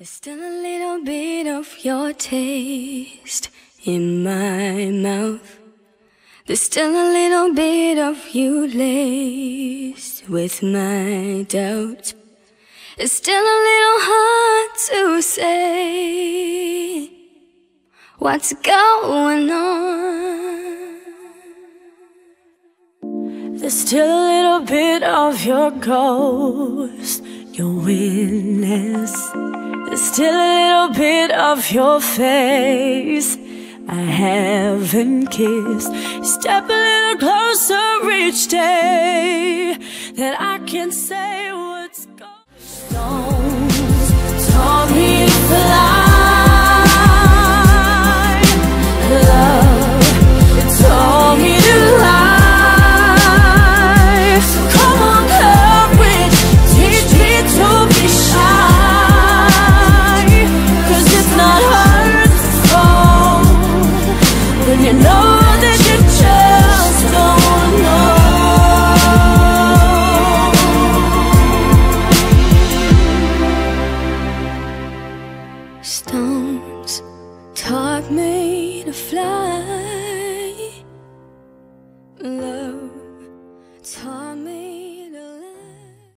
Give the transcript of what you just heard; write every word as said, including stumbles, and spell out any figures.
There's still a little bit of your taste in my mouth. There's still a little bit of you laced with my doubt. It's still a little hard to say what's going on. There's still a little bit of your ghost, your witness. There's still a little bit of your face I haven't kissed. Step a little closer each day, that I can say